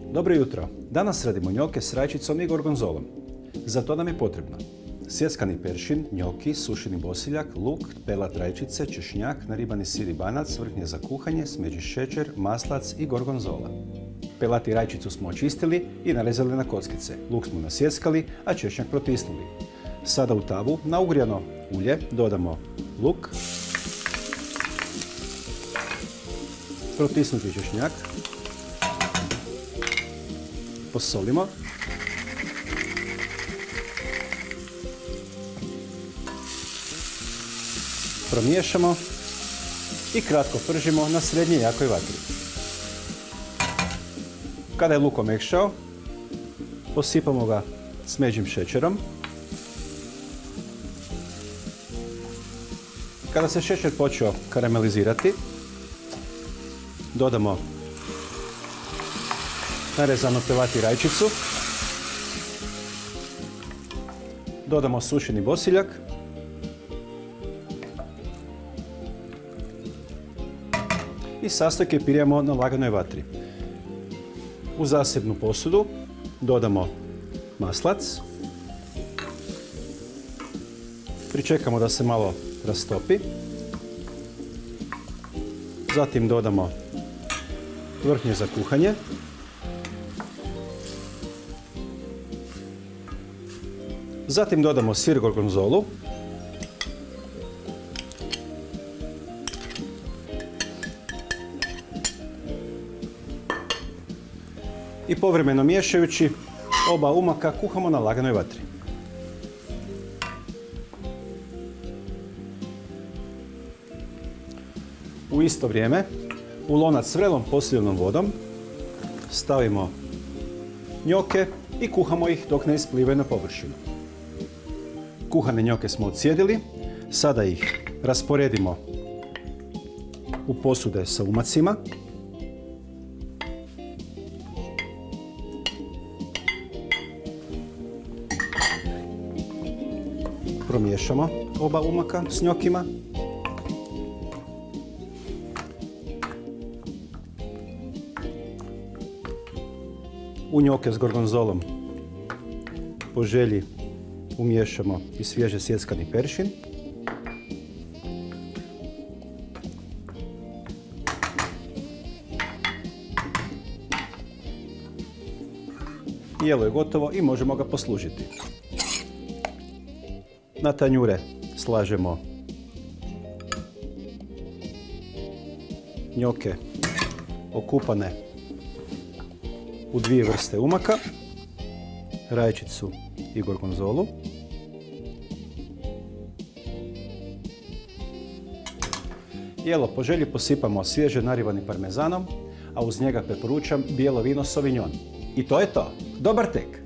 Dobro jutro. Danas radimo njoke s rajčicom i gorgonzolom. Za to nam je potrebno sjeckani peršin, njoki, sušeni bosiljak, luk, pelat rajčice, češnjak, naribani sir i banac, vrhnje za kuhanje, smeđi šećer, maslac i gorgonzola. Pelat i rajčicu smo očistili i narezali na kockice. Luk smo nasjeckali, a češnjak protisnuli. Sada u tavu na ugrijano ulje dodamo luk, protisnuti češnjak, posolimo, promiješamo i kratko pržimo na srednje jakoj vatri. Kada je luk omekšao, posipamo ga smeđim šećerom. Kada se šećer počeo karamelizirati, dodamo narezano pelati rajčicu, dodamo sušeni bosiljak i sastojke pirijemo na laganoj vatri. U zasebnu posudu dodamo maslac, pričekamo da se malo rastopi, zatim dodamo vrhnje za kuhanje, zatim dodamo sir gorgonzolu, i povremeno miješajući oba umaka kuhamo na laganoj vatri. U isto vrijeme u lonac s vrelom posiljenom vodom stavimo njoke i kuhamo ih dok ne isplivaju na površinu. Kuhane njoke smo ocijedili, sada ih rasporedimo u posude sa umacima. Promiješamo oba umaka s njokima. U njoke s gorgonzolom po želji umiješamo i svježe sjeckani peršin. Jelo je gotovo i možemo ga poslužiti. Na tanjure slažemo njoke okupane u dvije vrste umaka, rajčicu i gorgonzolu. Jelo po želji posipamo svježe naribani parmezanom, a uz njega preporučam bijelo vino Sauvignon. I to je to. Dobar tek!